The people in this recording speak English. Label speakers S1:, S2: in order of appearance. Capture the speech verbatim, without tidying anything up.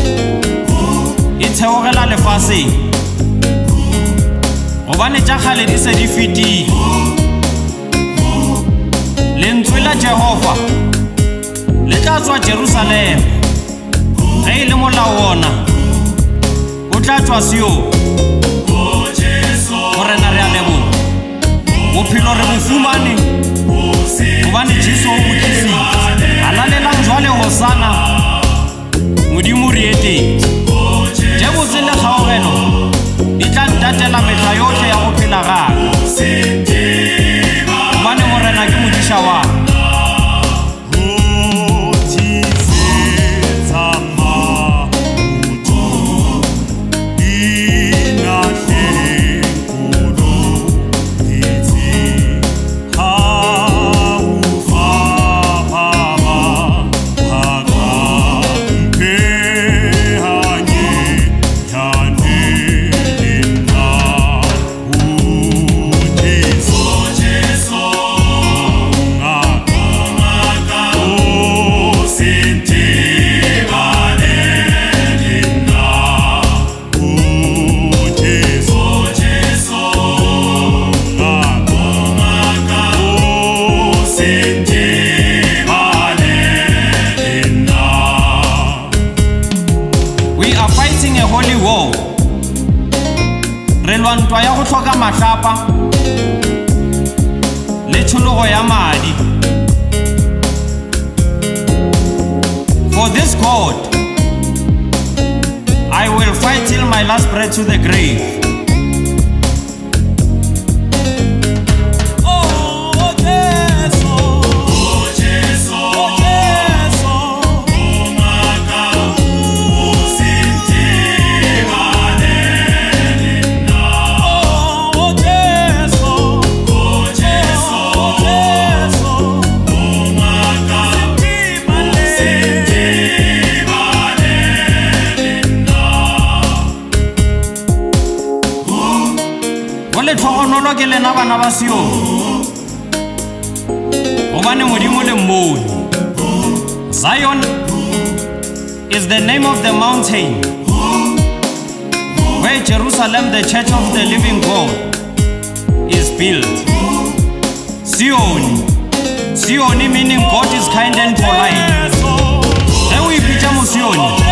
S1: e theogela lefaseng gobane tša kgale di se di fetile. Lentswe la Jehova le tla tswa Jerusalem ge e le molao ona o tla tswa Sion. Morena re a leboga bophelo re bo fumane gobane Jesu o botlisitse a lalelang jwale hosana Modimo re etetse tše botse le kgaogelo di tla ntatela metla yohle ya go phela gaka gobane morena ke modiša wa ntwa ya go hloka mahlapa le tshologo ya madi. For this God I will fight till my last breath to the grave. Lekganyane ke lena bana ba Sion gobane Modimo le mmone. Zion is the name of the mountain where Jerusalem, the church of the living God, is built. Sion, Sion meaning God is kind and polite. Ge o ipitša mo Sion